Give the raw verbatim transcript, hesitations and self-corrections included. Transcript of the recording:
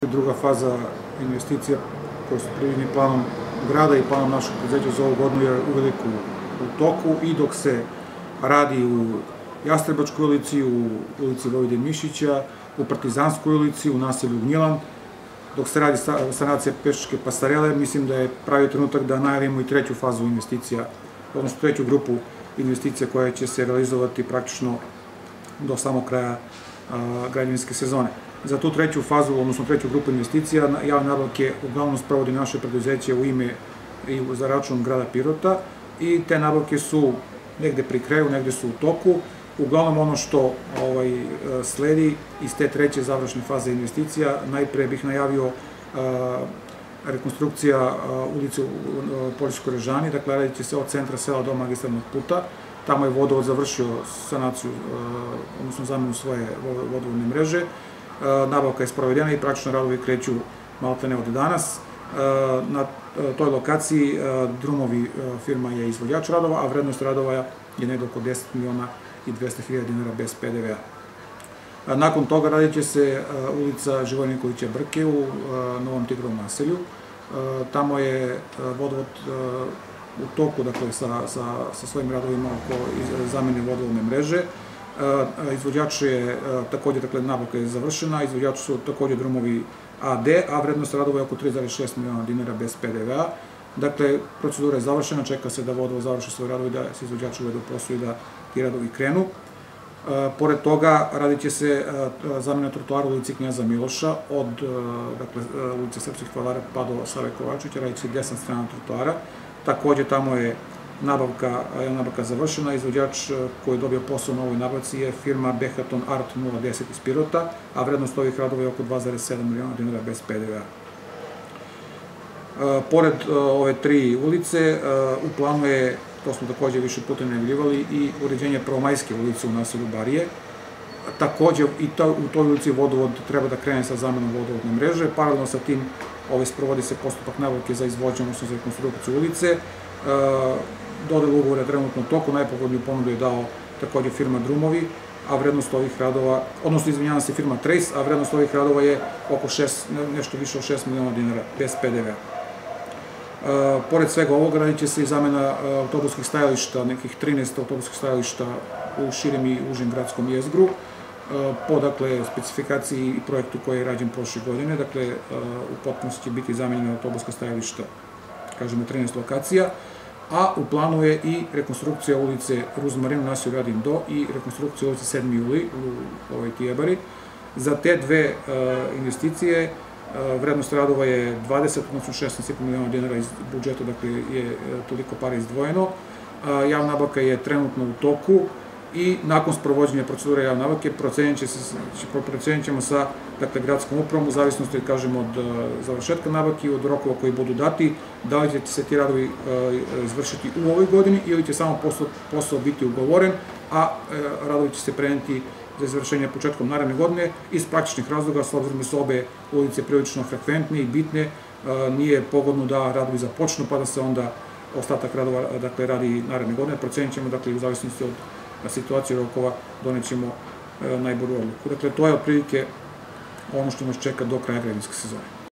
Druga faza investicija koja su predviđeni planom grada i planom našeg preduzeća za ovu godinu je uveliko u toku i dok se radi u Jastrebačkoj ulici, u ulici Vojvode Mišića, u Partizanskoj ulici, u naselju Gnjilan, dok se radi sanacija pešačke pasarele, mislim da je pravi trenutak da najavimo i treću fazu investicija, odnosno treću grupu investicija koja će se realizovati praktično do samog kraja građevinske sezone. Za tu treću fazu, odnosno treću grupu investicija, javne nabavke uglavnom sprovodi naše preduzeće u ime i za račun grada Pirota i te nabavke su negde pri kraju, negde su u toku. Uglavnom ono što sledi iz te treće završne faze investicija, najpre bih najavio rekonstrukcija ulice u Poljskoj Režani, dakle radit će se od centra sela do magistralnog puta. Tamo je vodovod završio sanaciju, odnosno zamenu svoje vodovodne mreže. Nabavka je sprovedena i praktično radovi kreću maltene od danas. Na toj lokaciji Drumovi firma je izvođač radova, a vrednost radova je negde oko deset miliona i dvesta hiljada dinara bez pe de ve a. Nakon toga radit će se ulica Živojina Nikolića Brke u Novom Tigrovom naselju. Tamo je vodovod u toku, dakle, sa svojim radovima oko zamene vodovodne mreže. Izvođač je takođe, dakle, nabavka je završena, izvođač su takođe Drumovi a de, a vrednost radova je oko tri zarez šest miliona dinara bez pe de ve a. Dakle, procedura je završena, čeka se da vodovod završi svoj radov i da se izvođač uvede u posao i da ti radovi krenu. Pored toga, radit će se zamena trotoara u ulici Knjaza Miloša od ulice Srpskih vladara pa do Save Kovačevića, radit će desna strana trotoara. Takođe, tamo je nabavka završena, izvođač koji je dobio posao na ovoj nabavci je firma Behaton Art nula deset iz Pirota, a vrednost ovih radova je oko dva zarez sedam miliona dinara bez pe de ve a. Pored ove tri ulice, u planu je, to smo takođe više puta najavljivali, i uređenje Prvomajske ulice u naselju Barije. Takođe, i u toj ulici vodovod treba da krene sa zamenom vodovodne mreže. Paralelno sa tim sprovodi se postupak nabavke za izvođenje, odnosno za rekonstrukciju ulice. Dodelu ugovora je trenutno u toku, najpogodniju ponudu je dao takođe firma Drumovi, a vrednost ovih radova, odnosno izvinjavam se, firma Trace, a vrednost ovih radova je oko nešto više od šest miliona dinara bez pe de ve a. Pored svega ovoga radit će se i zamena autobuskih stajališta, nekih trinaest autobuskih stajališta u širem i užem gradskom jezgru, po, dakle, specifikaciji i projektu koji je rađen prošle godine. Dakle, u potpunosti će biti zamenjena autobuska stajališta, kažemo, trinaest lokacija, a u planu je i rekonstrukcija ulice Ruzmarin u naselju Radin do i rekonstrukcija ulice sedmi juli u ovoj Tijebari. Za te dve investicije vrednost radova je dvadeset, odnosno šesnaest zarez pet miliona dinara iz budžeta, dakle je toliko para izdvojeno. Javna nabavka je trenutno u toku i nakon sprovođenja procedure javne nabavke procenit ćemo sa gradskom upravom, u zavisnosti, kažemo, od završetka nabavke i od rokova koji budu dati, da li će se ti radovi izvršiti u ovoj godini ili će samo posao biti ugovoren, a radovi će se preneti za izvršenje početkom naredne godine. Iz praktičnih razloga, s obzirom da su obe ulice prilično frekventne i bitne, nije pogodno da radovi započnu, pa da se onda ostatak radova radi naredne godine. Procenit ćemo, dakle, u zavisnosti od situacije rokova, donet ćemo najbolju odluku. Dakle, to je otprilike ono što nas čeka do kraja građevinske sezone.